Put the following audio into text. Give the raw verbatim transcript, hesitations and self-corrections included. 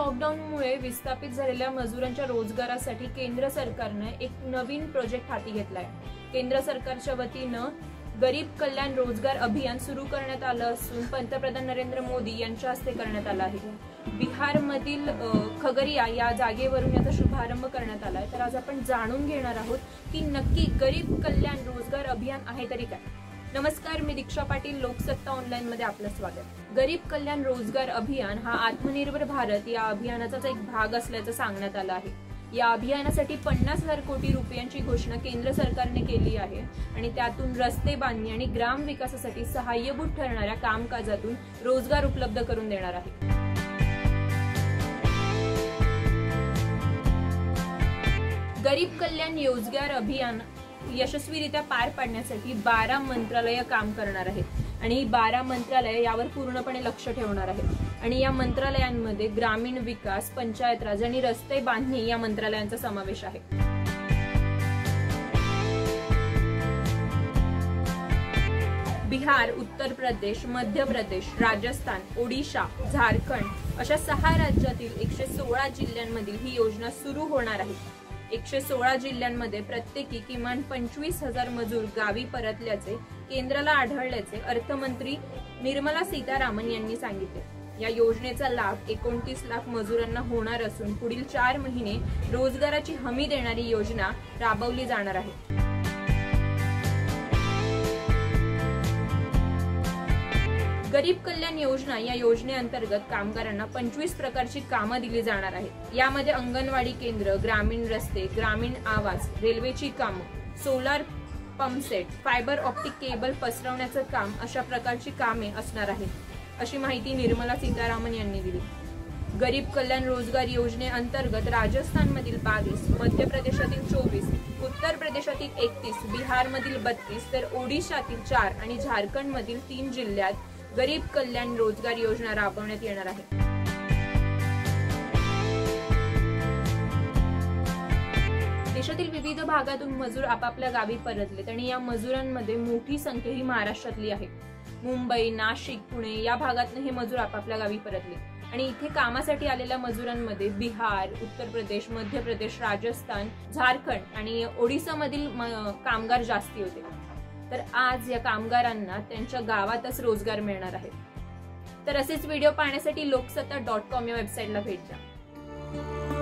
लॉकडाऊनमुळे विस्थापित झालेल्या मजुरांच्या रोजगारासाठी केंद्र सरकारने एक नवीन प्रोजेक्ट हाती घेतलाय। केंद्र सरकारच्या वतीनं गरीब कल्याण रोजगार अभियान सुरू करण्यात आलं असून पंतप्रधान नरेंद्र मोदी यांच्या हस्ते करण्यात आलं आहे। बिहारमधील खगरिया या जागेवरून याचा शुभारंभ करण्यात आलाय। तर आज आपण जाणून घेणार आहोत की नक्की गरीब कल्याण रोजगार अभियान आहे तरी काय। नमस्कार, मी दीक्षा पाटील, लोकसत्ता ऑनलाईन मध्ये आपलं स्वागत। गरीब कल्याण रोजगार अभियान हा आत्मनिर्भर भारत या अभियानाचाच एक भाग असल्याचं सांगण्यात आलं आहे। या अभियानासाठी पन्नास हजार कोटी रुपयांची घोषणा केंद्र सरकारने केली आहे आणि त्यातून रस्ते बांधणी आणि ग्राम विकासासाठी सहाय्यभूत ठरणाऱ्या कामकाजातून रोजगार उपलब्ध करून देणार आहे। गरीब कल्याण रोजगार अभियान यशस्वीरित्या पार पाडण्यासाठी बारा मंत्रालय काम करणार आहेत आणि बारा मंत्रालय यावर पूर्णपणे लक्ष ठेवणार आहेत आणि या मंत्रालयांमध्ये ग्रामीण विकास, पंचायत राज आणि रस्ते बांधणी या मंत्रालयांचा समावेश आहे। बिहार, उत्तर प्रदेश, मध्य प्रदेश, राजस्थान, ओडिशा, झारखंड अशा सहा राज्यातील एकशे सोळा जिल्ह्यांमधील ही योजना सुरू होणार आहे। एकशे सोळा जिल्ह्यांमध्ये प्रत्येकी किमान पंचवीस हजार मजूर गावी परतल्याचे केंद्राला आढळल्याचे अर्थमंत्री निर्मला सीतारामन यांनी सांगितले। या योजनेचा लाभ एकोणतीस लाख मजुरांना होणार असून पुढील चार महिने रोजगाराची हमी देणारी योजना राबवली जाणार आहे। गरीब कल्याण योजना या योजनेअंतर्गत कामगारांना पंचवीस प्रकारची कामं दिली जाणार आहेत। यामध्ये अंगणवाडी केंद्र, ग्रामीण रस्ते, ग्रामीण आवास, रेल्वेची कामं, solar pumpset, fibre optic cable पसरवण्याचं काम अशा प्रकारची कामे असणार आहेत, अशी माहिती निर्मला सीतारामन यांनी दिली। गरीब कल्याण रोजगार योजनेअंतर्गत राजस्थानमधील बावीस, मध्य प्रदेशातील चोवीस, उत्तर प्रदेशातील एकतीस, बिहारमधील बत्तीस तर ओडिशातील चार आणि झारखंडमधील तीन जिल्ह्यात गरीब कल्याण रोजगार योजना राबवण्यात येणार आहे। देशातील विविध भागातून मजूर आपापल्या गावी परतलेत आणि या मजुरांमध्ये मोठी संख्या ही महाराष्ट्रातली आहे। मुंबई, नाशिक, पुणे या भागातून हे मजूर आपापल्या गावी परतले आणि इथे कामासाठी आलेल्या मजुरांमध्ये बिहार, उत्तर प्रदेश, मध्य प्रदेश, राजस्थान, झारखंड आणि ओडिसामधील कामगार जास्ती होते। तर आज या कामगारांना त्यांच्या गावातच रोजगार मिळणार आहे। तर असेच व्हिडिओ पाहण्यासाठी लोकसत्ता डॉट कॉम या वेबसाईटला भेट द्या।